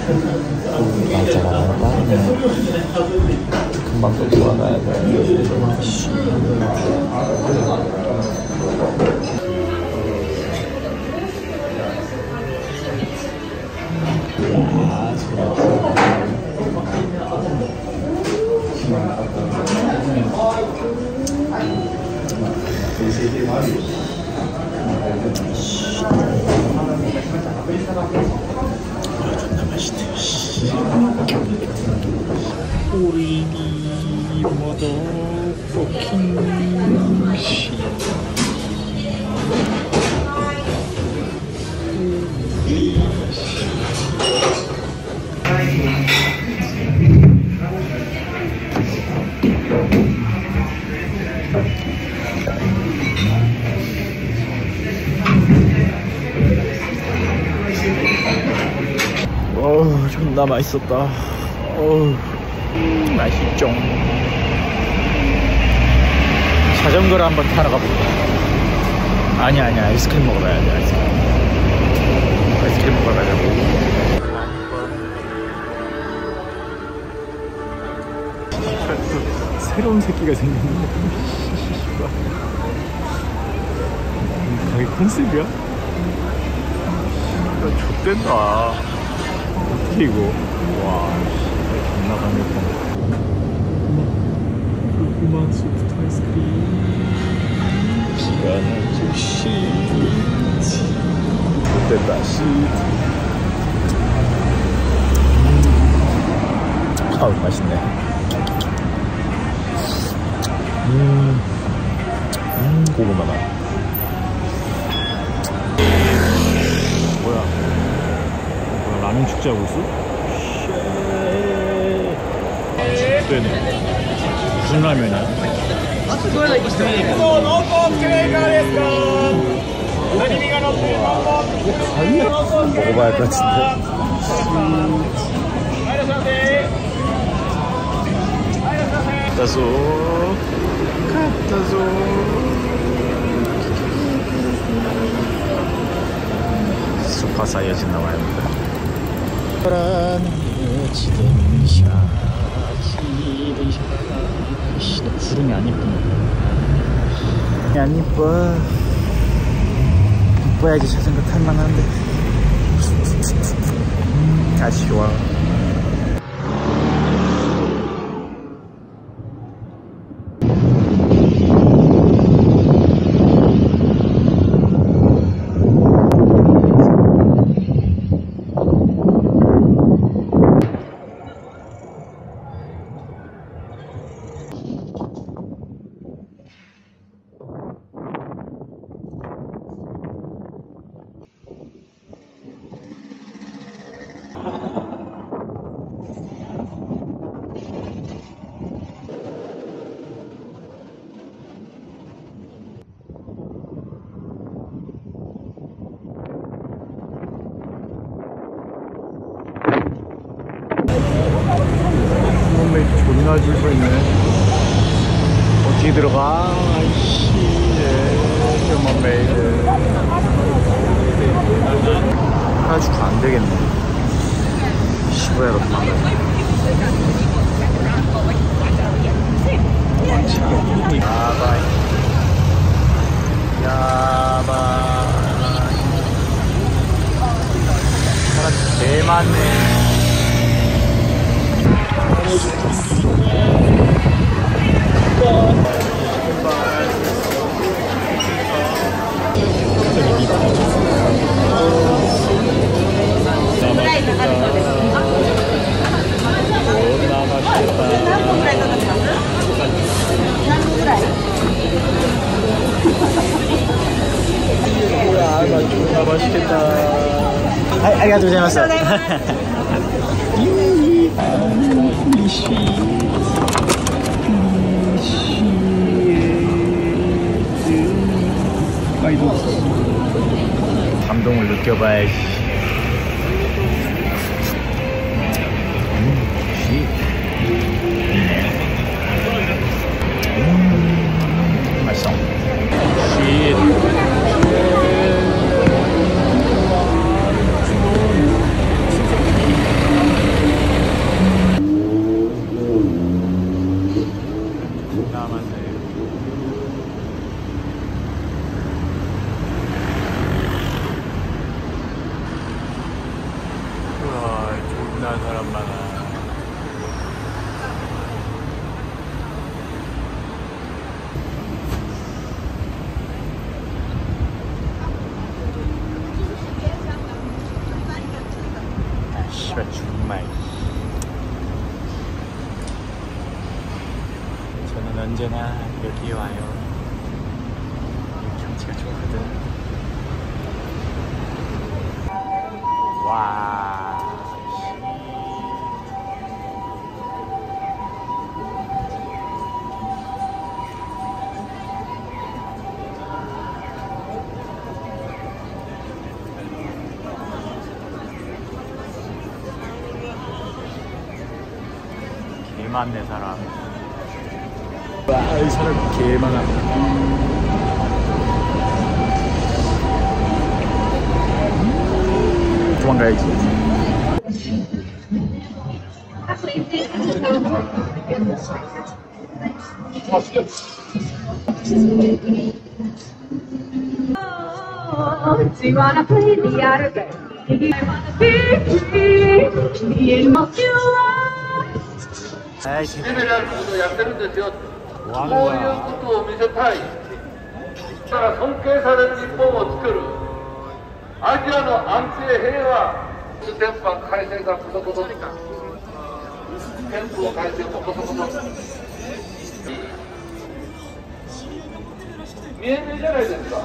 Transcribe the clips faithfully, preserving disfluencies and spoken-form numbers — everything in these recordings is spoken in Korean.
날짜가 너무 빠르네. 금방 또 돌아가야 돼. 존나 맛있대. 오리비 머더 포킹 씨. 어우 존나 맛있었다. 어우 맛있죠. 자전거를 한번 타러 가볼까? 아니야 아니야 아이스크림 먹으러 가야 돼. 아이스크림 아이스크림 먹으러 가자고. 새로운 새끼가 생겼네. 가게 컨셉이야? 좆된다. 어떻게 이거? 와, 존나 강력한. 고구마 소프트 아이스크림. 시간을 주시. 좆된다. 씨. 아우 맛있네. 음, 음 고구마다. 뭐야? 뭐야 라면 축제하고 있어? 쉣. 무슨 라면이야? 먹어봐야 할 것 같은데. 갖다줘 갖다줘. 소파 사이에 지나와야 합니다. 지든 샤 지든 샤. 너 구름이 안 이쁘네. 안 이뻐. 이뻐야지 자전거 탈만한데. 음, 아쉬워. 존나 줄 서 있네. 어떻게 들어가? 아이씨, 휴먼 메이드. 가지고 안 되겠네. 시부야로 도망가야 야바이. 야바이. 사람 개 많네. 아, 맛있겠다. 아, 아리가또 고자이마스. 감동을 느껴봐야지. 음, 음, 맛있어. 쉿. 경치가 정말. 저는 언제나 여기에 와요. 이 경치가 좋거든. 와. 개 많네 사람. 와, 이 사람 개 많아. 도망가야지. Do you wanna play the outer game? Do you wanna be free? You know you are. 레벨을 약대는데요. 뭐 하는 거야? こういうことを見せたい。だから尊敬される日本を作る。アジアの安定平和。全般改正がことこと。憲法改正もことこと。見え見えじゃないですか。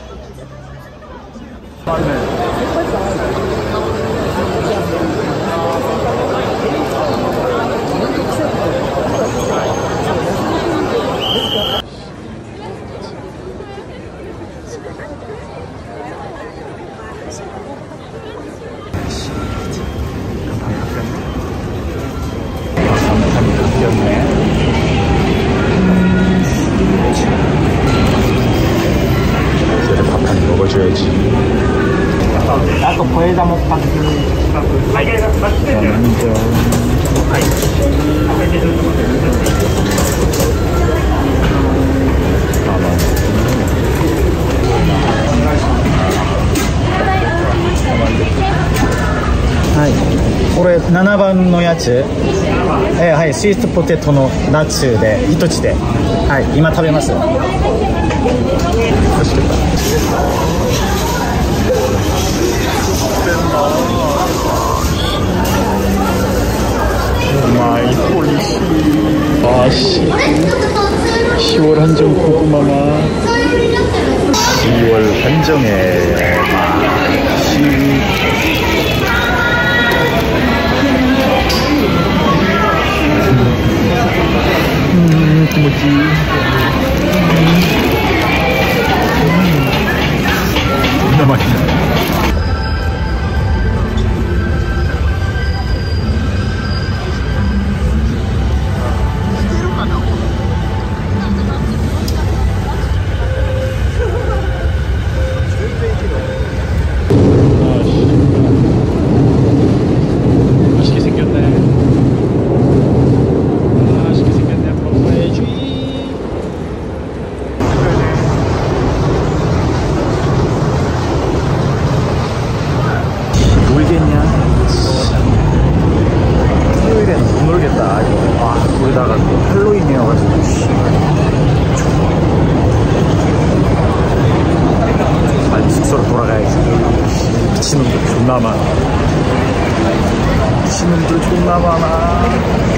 먹어줘야지. 나도 거기다 못 받는 먼저 はい、これななばんのやつ、えー、はい、スイートポテトのナッツで一口で、はい、今食べます。 마이 폴리시. 아씨, 시월 한정 고구마마. 시월 한정의 맛이. 음, 뭐지? 음, 진짜 맛있네. 미친놈들 존나 많아. 미친놈들 존나 많아.